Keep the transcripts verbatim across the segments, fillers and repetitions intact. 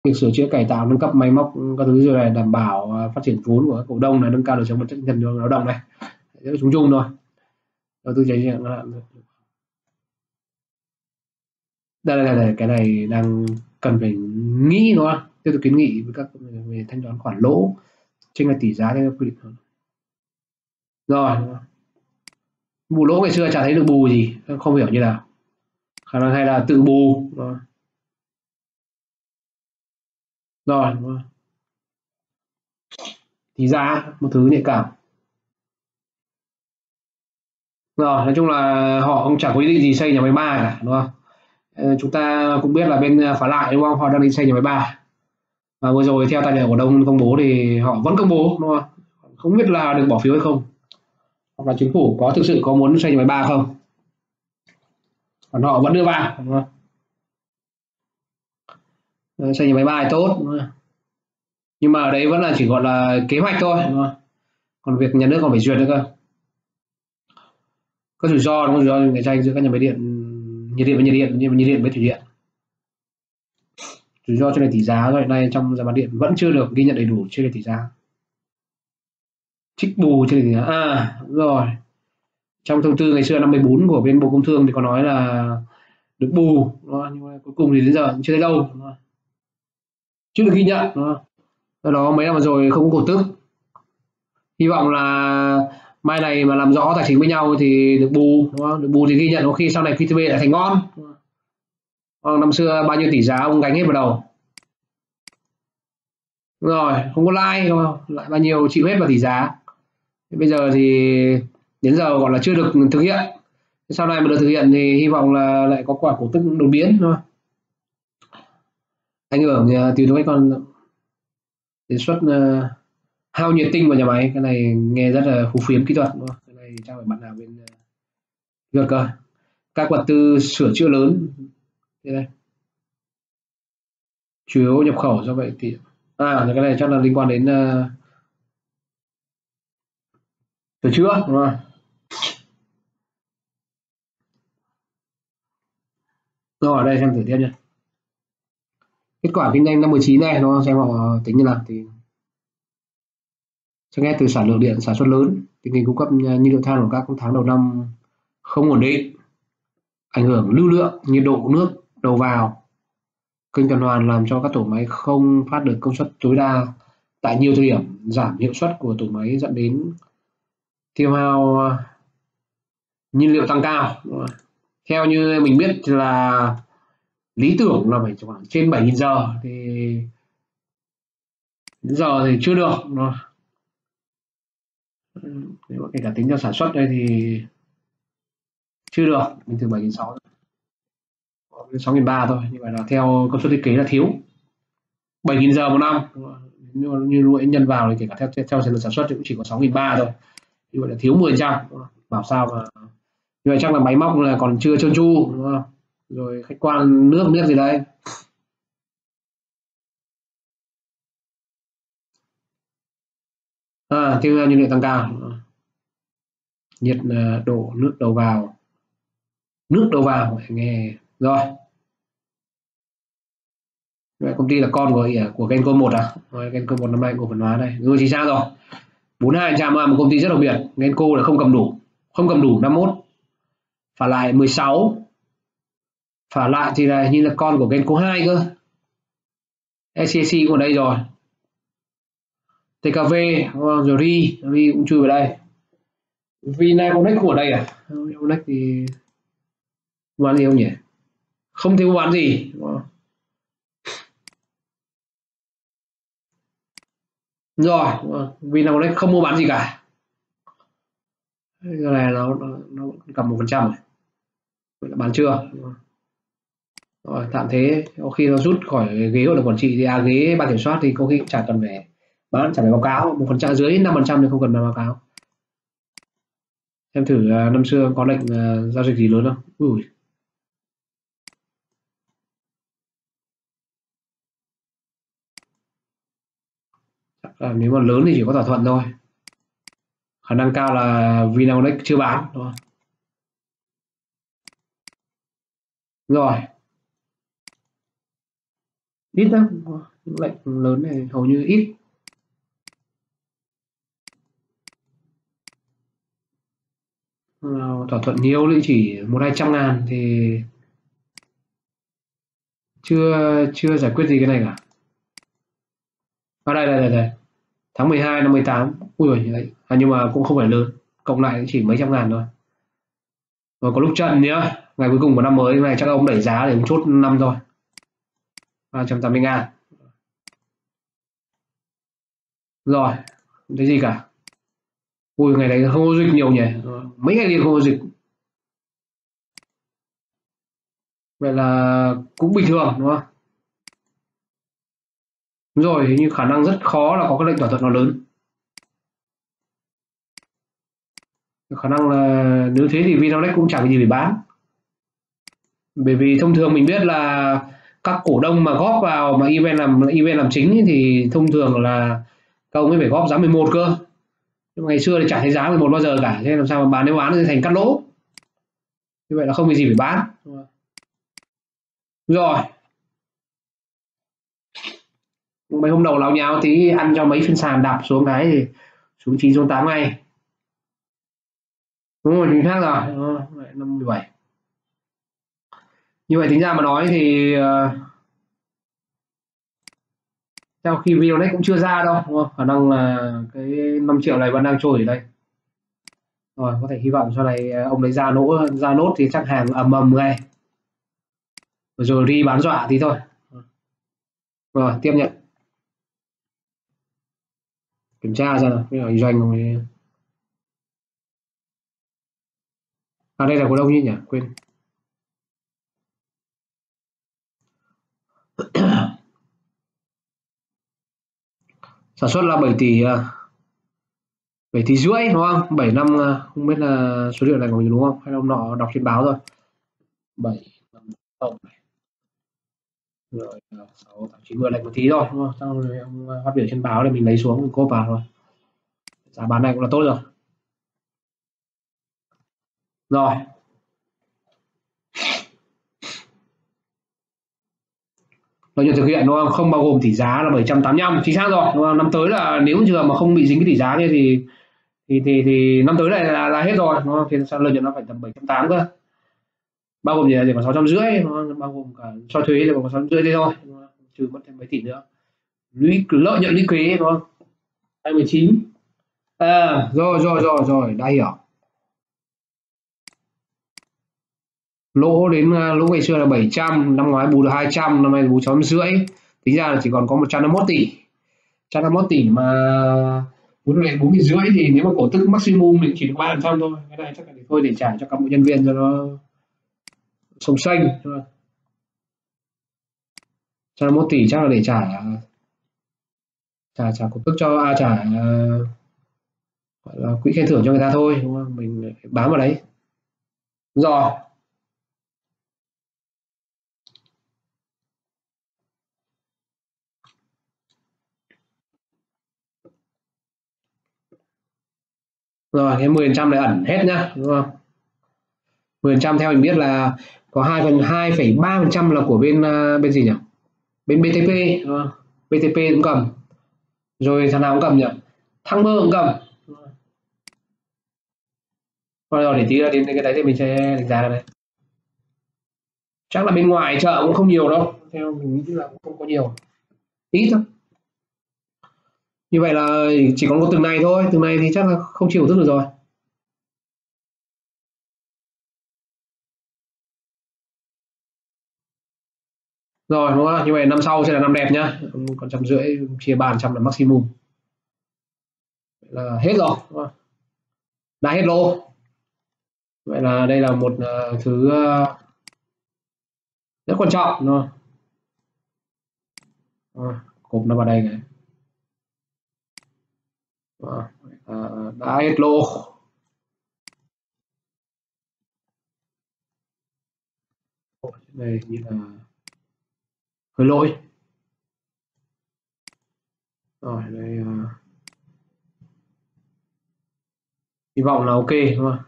việc sửa chữa cải tạo nâng cấp máy móc các thứ rồi này, đảm bảo à, phát triển vốn của các cổ đông này, nâng cao đời sống vật chất tinh thần cho lao động này, rất là chung chung thôi. Đầu tư tránh hạn đây là này, cái này đang cần phải nghĩ đúng không? Tiếp tục kiến nghị với các về thanh toán khoản lỗ, chênh lệch tỷ giá theo quy định hơn. Rồi, bù lỗ ngày xưa chả thấy được bù gì, không hiểu như nào. Khả năng hay là tự bù. Rồi, rồi đúng rồi. Tỷ giá một thứ nhạy cảm. Rồi, nói chung là họ cũng chẳng có ý định gì xây nhà máy ba cả, đúng không? Ờ, chúng ta cũng biết là bên Phá Lại đúng không? Họ đang đi xây nhà máy ba. Và vừa rồi theo tài liệu của Đông công bố thì họ vẫn công bố đúng không? Không biết là được bỏ phiếu hay không, hoặc là chính phủ có thực sự có muốn xây nhà máy ba không? Còn họ vẫn đưa vào đúng không? Ờ, xây nhà máy ba thì tốt đúng không? Nhưng mà ở đấy vẫn là chỉ gọi là kế hoạch thôi đúng không? Còn việc nhà nước còn phải duyệt nữa cơ. Có rủi ro đúng không? Rủi ro cạnh tranh giữa các nhà máy điện, nhiệt điện với nhiệt điện, nhiệt điện với thủy điện. Rủi ro cho nền tỷ giá hiện nay trong giá bán điện vẫn chưa được ghi nhận đầy đủ trên nền tỷ giá. Trích bù trên nền tỷ giá à, đúng rồi, trong thông tư ngày xưa năm mươi bốn của bên Bộ Công Thương thì có nói là được bù đúng không? Nhưng mà cuối cùng thì đến giờ chưa thấy đâu đúng không? Chưa được ghi nhận đúng không? Do đó mấy năm vừa rồi không có cổ tức. Hy vọng là mai này mà làm rõ tài chính với nhau thì được bù đúng không? Được bù thì ghi nhận, có khi sau này pê tê bê lại thành ngon. Còn năm xưa bao nhiêu tỷ giá ông gánh hết vào đầu. Đúng rồi, không có lãi đúng không? Lại bao nhiêu chịu hết vào tỷ giá. Thế bây giờ thì đến giờ gọi là chưa được thực hiện. Sau này mà được thực hiện thì hy vọng là lại có quả cổ tức đột biến thôi. Ảnh hưởng từ cái con đề xuất uh, hao nhiệt tinh vào nhà máy, cái này nghe rất là phù phiếm kỹ thuật đúng không? Cái này chắc phải bạn nào bên uh, kỹ thuật cơ. Các vật tư sửa chữa lớn đây, chủ yếu nhập khẩu, do vậy thì à cái này chắc là liên quan đến uh, sửa chữa đúng không? Rồi ở đây xem thử tiếp nhé. Kết quả kinh doanh năm mười chín này đúng không? Xem họ tính như nào thì sẽ nghe từ sản lượng điện sản xuất lớn, tình hình cung cấp nhiên liệu than của các tháng đầu năm không ổn định, ảnh hưởng lưu lượng, nhiệt độ nước đầu vào, kênh tuần hoàn làm cho các tổ máy không phát được công suất tối đa tại nhiều thời điểm, giảm hiệu suất của tổ máy dẫn đến tiêu hao nhiên liệu tăng cao. Theo như mình biết là lý tưởng là phải khoảng trên bảy nghìn giờ, thì đến giờ thì chưa được. Nếu kể cả tính cho sản xuất đây thì chưa được, bình thường bảy nghìn sáu trăm, sáu nghìn ba trăm thôi, nhưng mà là theo công suất thiết kế là thiếu bảy nghìn giờ một năm. Nhưng mà như lũy nhân vào thì kể cả theo theo theo sản xuất thì cũng chỉ có sáu nghìn ba trăm thôi, như vậy là thiếu mười phần trăm. Bảo sao mà như vậy, chắc là máy móc là còn chưa trơn tru đúng không? Rồi khách quan nước biết gì đây. À, tiêu hao nhiên liệu tăng cao, nhiệt à, độ nước đầu vào, nước đầu vào nghe rồi. Vậy công ty là con của của Genco một à? Rồi, Genco một năm nay cổ phần hóa đây rồi thì sao rồi, bốn mươi hai phần trăm là một công ty rất đặc biệt. Genco là không cầm đủ, không cầm đủ năm mốt, Phả Lại mười sáu, Phả Lại thì là như là con của Genco hai cơ. ét xê xê cũng ở đây rồi, tê ca vê rồi ri ri cũng chui vào đây. Vinaconex của đây à? Vinaconex thì mua bán gì không nhỉ? Không thấy mua bán gì đúng không? Rồi Vinaconex không mua bán gì cả, cái này nó nó, nó cầm một phần trăm này, bán chưa? Rồi tạm thế, có khi nó rút khỏi ghế hội đồng quản trị thì à ghế ban kiểm soát thì có khi cũng chả cần phải bán, chả phải báo cáo, một phần trăm dưới năm phần trăm thì không cần báo cáo. Xem thử uh, năm xưa có lệnh uh, giao dịch gì lớn không? Ui. Chắc là nếu mà lớn thì chỉ có thỏa thuận thôi, khả năng cao là Vinaconex chưa bán đúng không? Rồi ít lắm, những lệnh lớn này hầu như ít. Nào, thỏa thuận nhiều thì chỉ một hai trăm ngàn thì chưa chưa giải quyết gì cái này cả. À đây đây đây, đây. Tháng mười hai năm mười tám, ui rồi đấy. À, nhưng mà cũng không phải lớn, cộng lại chỉ mấy trăm ngàn thôi. Rồi có lúc trận nhá, ngày cuối cùng của năm mới này chắc ông đẩy giá để ông chốt năm thôi, ba trăm tám mươi ngàn. Rồi không thấy gì cả. Ui ngày đấy không có dịch nhiều nhỉ, mấy ngày liền không có dịch, vậy là cũng bình thường đúng không? Đúng rồi, hình như khả năng rất khó là có cái lệnh thỏa thuận nào lớn. Khả năng là nếu thế thì Vinamilk cũng chẳng có gì để bán, bởi vì thông thường mình biết là các cổ đông mà góp vào mà event làm event làm chính ấy, thì thông thường là các ông ấy phải góp giá mười một cơ, nhưng mà ngày xưa thì chả thấy giá mười một bao giờ cả, thế làm sao mà bán, nếu bán thì thành cắt lỗ, như vậy là không có gì phải bán. Rồi mấy hôm đầu láo nháo tí, ăn cho mấy phiên sàn đạp xuống cái thì xuống chín xuống tám ngày. Đúng rồi, chính xác rồi. Đó, năm mười bảy. Như vậy tính ra mà nói thì uh, theo khi video này cũng chưa ra đâu đúng không? Khả năng là cái năm triệu này vẫn đang trôi ở đây. Rồi có thể hy vọng sau này ờ, ông lấy ra nỗ ra nốt thì chắc hàng ầm ầm ngay. Rồi đi bán dọa tí thôi. Rồi tiếp nhận. Kiểm tra ra nào, cái kinh doanh rồi. À đây là cổ đông nhỉ, nhỉ? Quên. Sản xuất là bảy tỷ à, bảy tỷ rưỡi đúng không? bảy năm à, không biết là số liệu này của mình đúng không? Hay ông nọ đọc trên báo rồi. bảy năm không rồi sáu tám chín mười lệch một tí thôi đúng không? Xong rồi ông à, phát biểu trên báo để mình lấy xuống mình cốp vào thôi. Giá bán này cũng là tốt rồi. Rồi, lợi nhuận thực hiện đúng không? Không bao gồm tỷ giá là bảy trăm tám mươi lăm, chính xác rồi đúng không? Năm tới là nếu trường mà không bị dính cái tỷ giá kia thì thì thì, thì năm tới này là, là hết rồi đúng không? Thì sao lợi nhuận nó phải tầm bảy trăm tám mươi cơ. Bao gồm gì là chỉ còn sáu trăm rưỡi, bao gồm cả cho thuế thì còn sáu trăm rưỡi đây thôi, trừ mất thêm mấy tỷ nữa. Lũy lợi nhuận lũy kế đúng không? hai mươi chín. À rồi rồi rồi rồi đã hiểu. Lỗ đến à, lỗ ngày xưa là bảy trăm, năm ngoái bù được hai trăm, năm nay bù sáu trăm rưỡi, tính ra là chỉ còn có một trăm năm mươi mốt tỷ. một trăm năm mươi mốt tỷ mà muốn về bốn nghìn rưỡi thì nếu mà cổ tức maximum mình chỉ được ba phần trăm thôi, cái này chắc là để thôi để trả cho các bộ nhân viên cho nó sống xanh. một trăm năm mươi mốt tỷ chắc là để trả trả trả cổ tức cho à, trả uh, gọi là quỹ khen thưởng cho người ta thôi đúng không, mình bám vào đấy. Đúng rồi. Rồi cái mười phần trăm này ẩn hết nhá đúng không? mười phần trăm theo mình biết là có hai phần hai phẩy ba phần trăm là của bên à, bên gì nhỉ? Bên bê tê pê đúng không? bê tê pê cũng cầm. Rồi thằng nào cũng cầm nhỉ? Thăng Mơ cũng cầm. Rồi, rồi để tí nữa đến cái đấy thì mình sẽ đánh giá cái đấy. Chắc là bên ngoài chợ cũng không nhiều đâu. Theo mình nghĩ là cũng không có nhiều. Ít thôi. Như vậy là chỉ còn có từng này thôi. Từng này thì chắc là không chịu tức được rồi. Rồi đúng không? Như vậy năm sau sẽ là năm đẹp nhá. Còn trăm rưỡi chia ba phần trăm là maximum. Vậy là hết rồi. Đúng không? Đã hết lô. Vậy là đây là một uh, thứ uh, rất quan trọng đúng không? Rồi, cột nó vào đây này. Rồi, uh, đã hết lô. Đây như là hơi lỗi. Rồi đây uh, hy vọng là ok đúng không?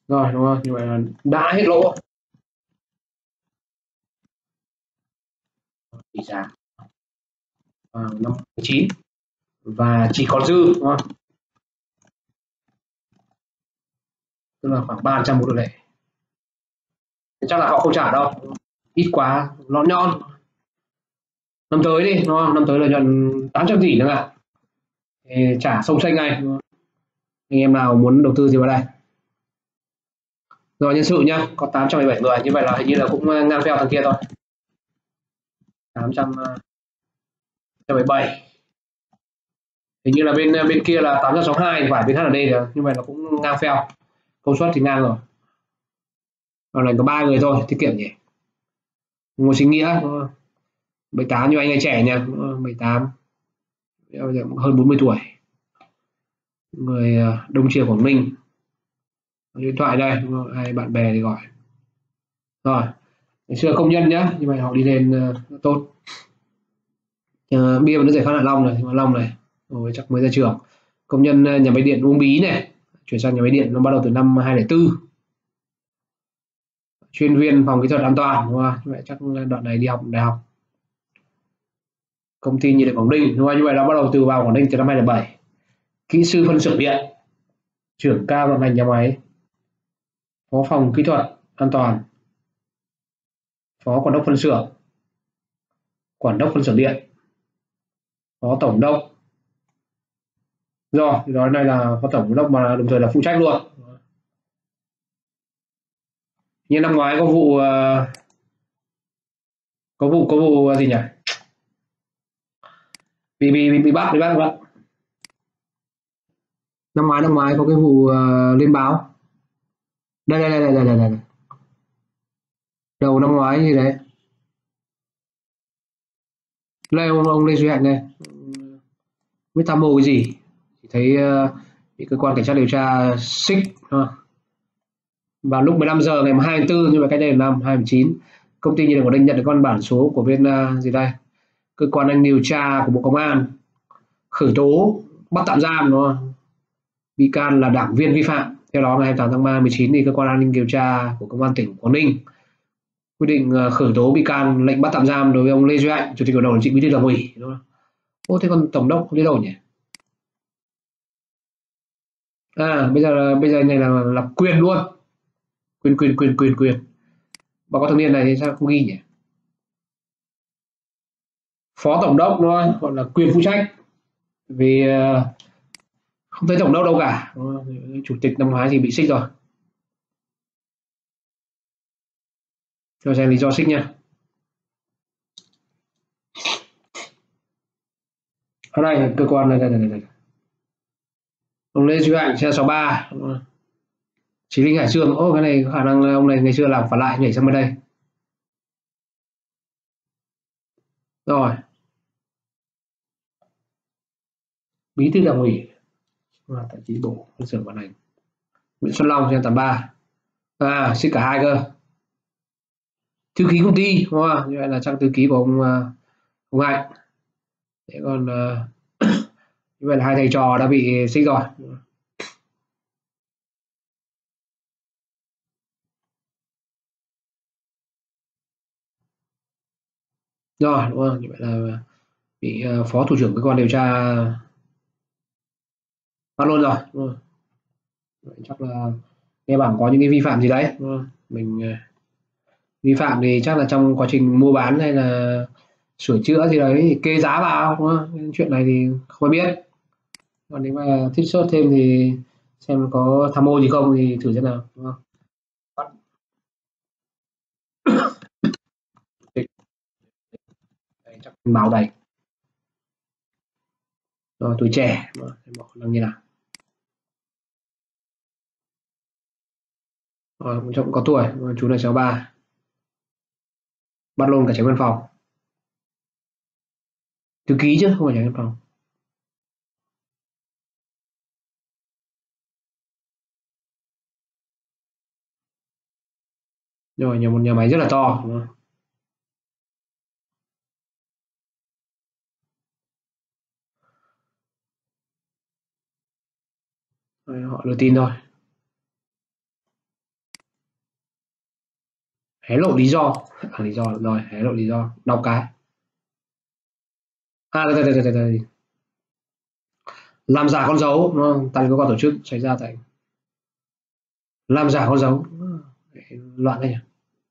Rồi đúng không, như vậy là đã hết lỗ tỷ giá vào năm chín và chỉ còn dư đúng không, tức là khoảng ba trăm vốn điều lệ. Chắc là họ không trả đâu, ít quá lon nhon. Năm tới đi đúng không, năm tới lợi nhuận tám trăm tỷ nữa ạ, thì trả sông xanh ngay. Anh em nào muốn đầu tư gì vào đây. Rồi nhân sự nhá, có tám trăm mười bảy người, như vậy là hình như là cũng ngang theo thằng kia thôi. tám trăm mười bảy, hình như là bên bên kia là tám trăm sáu mươi hai thì phải, bên hát en đê rồi, như vậy là cũng ngang phèo, công suất thì ngang rồi. Còn này có ba người thôi, tiết kiệm nhỉ. Ngô Chính Nghĩa bảy tám, như anh ấy trẻ nha, bảy tám, bây giờ cũng hơn bốn mươi tuổi, người ờ, Đông Triều Quảng Ninh. Điện thoại đây, ai bạn bè thì gọi. Rồi ngày xưa công nhân nhá, nhưng mà họ đi lên uh, tốt. Uh, bia nó giải khát Hạ Long này, Hạ Long này, rồi chắc mới ra trường. Công nhân uh, nhà máy điện Uông Bí này, chuyển sang nhà máy điện nó bắt đầu từ năm hai không không bốn. Chuyên viên phòng kỹ thuật an toàn đúng không? Như vậy chắc đoạn này đi học đại học. Công ty nhiệt điện Quảng Ninh đúng không? Như vậy nó bắt đầu từ vào Quảng Ninh từ năm hai không không bảy. Kỹ sư phân xưởng điện, trưởng cao vận hành nhà máy, phó phòng kỹ thuật an toàn, phó quản đốc phân xưởng, quản đốc phân xưởng điện, phó tổng đốc. Rồi thì đó, này là phó tổng đốc mà đồng thời là phụ trách luôn. Như năm ngoái có vụ ờ, có vụ có vụ gì nhỉ, bị bị bị, bị bắt bị bắt bị bắt năm ngoái năm ngoái có cái vụ ờ, lên báo. Đây đây đây đây đây đây, đây. Đầu năm ngoái như đấy. Đây ông, ông Lê Duy Hạnh này, biết tham mô cái gì, chỉ thấy uh, bị cơ quan cảnh sát điều tra xích uh, vào lúc mười lăm giờ ngày hai tháng tư, nhưng mà cách đây là năm hai không một chín. Công ty nhiệt điện Quảng Ninh nhận được văn bản số của bên uh, gì đây, cơ quan anh điều tra của Bộ Công an khởi tố bắt tạm giam đúng không? Bị can là đảng viên vi phạm. Theo đó ngày hai mươi tám tháng ba mười chín thì cơ quan an ninh điều tra của Công an tỉnh Quảng Ninh quyết định uh, khởi tố bị can, lệnh bắt tạm giam đối với ông Lê Duy Hạnh, chủ tịch hội đồng quản trị, bí thư đảng ủy đúng không? Ô thế còn tổng đốc không đi đâu nhỉ? À bây giờ bây giờ này là là quyền luôn, quyền quyền quyền quyền quyền báo cáo thanh niên này thì sao không ghi nhỉ? Phó tổng đốc nó gọi là quyền phụ trách, vì uh, không thấy tổng đốc đâu cả. Chủ tịch năm ngoái thì bị xích rồi, cho xem lý do xích nha. Ở đây cơ quan này, này, này, này. Ông Lê Duy Hạnh xe sáu ba, Chí Linh Hải Dương. Ô cái này khả năng là ông này ngày xưa làm phản lại nhảy sang bên đây. Rồi bí thư đảng ủy và tại chí bộ phân xưởng vận hành Nguyễn Xuân Long trên tám ba. À xích cả hai cơ, thư ký công ty đúng không? Như vậy là trang thư ký của ông ờ, ông Hạnh. Thế còn uh, như vậy là hai thầy trò đã bị xích rồi. Rồi đúng không? Như vậy là bị uh, phó thủ trưởng cơ quan điều tra bắt luôn rồi. Đúng không? Vậy chắc là nghe bảo có những cái vi phạm gì đấy đúng không? Mình uh, vi phạm thì chắc là trong quá trình mua bán hay là sửa chữa gì đấy thì kê giá vào đúng không? Chuyện này thì không ai biết. Còn nếu mà thích search thêm thì xem có tham mô gì không thì thử xem nào đúng không? Đây, chắc báo đầy. Rồi tuổi trẻ bỏ năng như nào. Rồi cũng cũng có tuổi, chú này cháu ba, bắt luôn cả tránh văn phòng, thư ký chứ không phải tránh văn phòng. Rồi nhà một nhà máy rất là to đúng không? Rồi, họ đưa tin thôi. hé lộ lý do. À, lý do rồi, hé lộ lý do, đọc cái. À đây, đây, đây, đây, đây. Làm giả con dấu đúng không? Tại cơ quan tổ chức xảy ra tại làm giả con dấu. Loạn đấy nhỉ.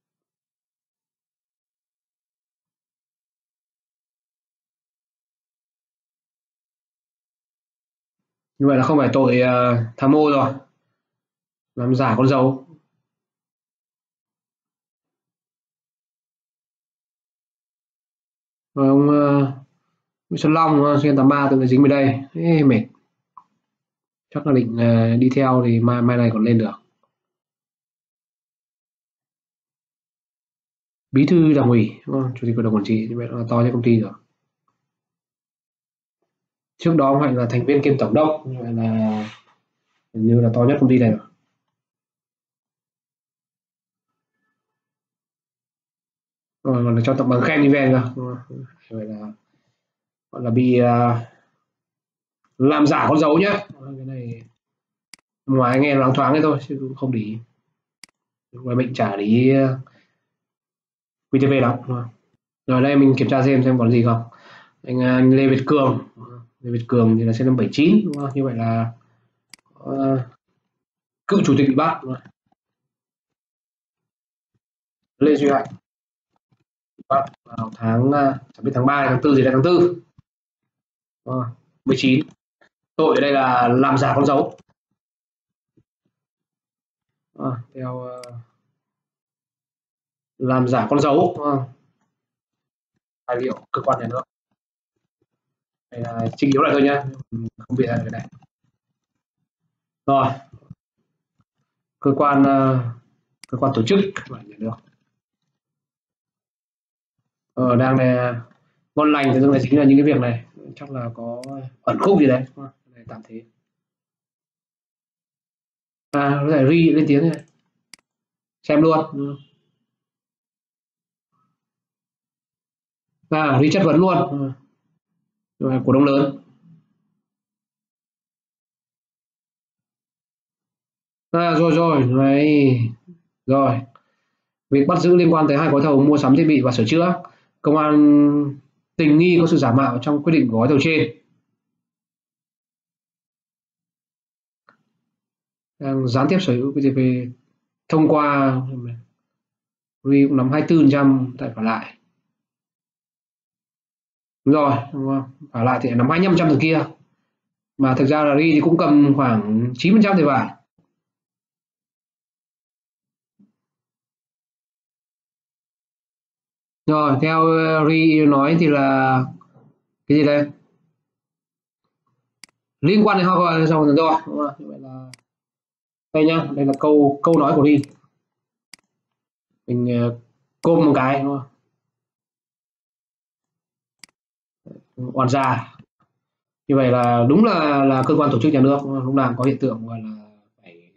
Như vậy là không phải tội uh, tham mô rồi, làm giả con dấu. Rồi ông uh, Nguyễn Xuân Long uh, xuyên tám ba tự dính về đây. Ê, mệt. Chắc là định uh, đi theo thì mai mai này còn lên được. Bí thư đảng ủy, đúng không? Chủ tịch hội đồng quản trị, như vậy là to nhất công ty rồi. Trước đó ông Hạnh là thành viên kiêm tổng đốc, như vậy là hình như là to nhất công ty này rồi. Rồi còn là cho tặng bằng khen event cơ. Vậy là gọi là bị uh, làm giả con dấu nhá. Cái này ngoài nghe loáng thoáng thế thôi chứ cũng không để ý. Ngoài bệnh trả để ý uh, quy tê vê lắm. Rồi đây mình kiểm tra xem xem còn gì không. Anh, anh Lê Việt Cường, Lê Việt Cường thì là sinh năm bảy chín, đúng không? Như vậy là uh, cựu chủ tịch bị bắt. Lê Duy Hạnh bắt vào tháng chẳng biết tháng ba tháng tư gì là tháng tư uh, mười chín. Tội ở đây là làm giả con dấu. Uh, theo uh, làm giả con dấu uh, tài liệu cơ quan nhà nước. Đây là trình chiếu lại thôi nhá, không biết là cái này. Rồi cơ quan uh, cơ quan tổ chức nhà nước ờ, đang này ngon lành thì này chính là những cái việc này, chắc là có ẩn khúc gì đấy. Này, tạm thế. À có thể ri lên tiếng này, xem luôn. À ri chất vấn luôn. Rồi cổ đông lớn. À, rồi rồi này, rồi việc bắt giữ liên quan tới hai gói thầu mua sắm thiết bị và sửa chữa, công an tình nghi có sự giả mạo trong quyết định của gói thầu trên. Đang gián tiếp sở hữu vê tê pê thông qua ri cũng nắm hai mươi tư phần trăm tại còn lại. Đúng rồi, đúng không? Còn lại thì nắm hai mươi lăm phần trăm từ kia, mà thực ra là ri thì cũng cầm khoảng chín phần trăm thì phải. Rồi theo ri nói thì là cái gì đây, liên quan đến họ xong rồi, rồi đúng không? Như vậy là đây nhá, đây là câu câu nói của ri, mình uh, côm một cái đúng không? Oan gia. Như vậy là đúng là là cơ quan tổ chức nhà nước lúc nào có hiện tượng gọi là phải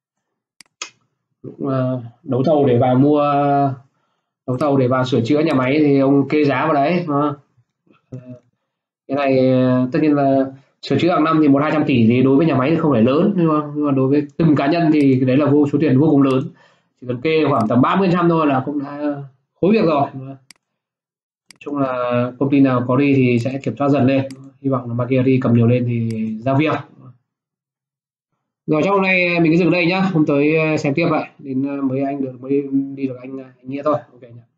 uh, đấu thầu để vào mua, đấu thầu để vào sửa chữa nhà máy thì ông kê giá vào đấy. Uh, cái này tất nhiên là sửa chữa hàng năm thì một hai trăm tỷ thì đối với nhà máy thì không phải lớn, nhưng mà, nhưng mà đối với từng cá nhân thì cái đấy là vô số tiền vô cùng lớn, chỉ cần kê khoảng tầm ba mươi phần trăm thôi là cũng đã khối việc rồi. Nói chung là công ty nào có đi thì sẽ kiểm soát dần lên, hy vọng là Machiavelli cầm nhiều lên thì ra việc. Rồi trong hôm nay mình cứ dừng đây nhá, hôm tới xem tiếp vậy, đến mấy anh được mới đi được anh, anh Nghĩa thôi. Ok nhá.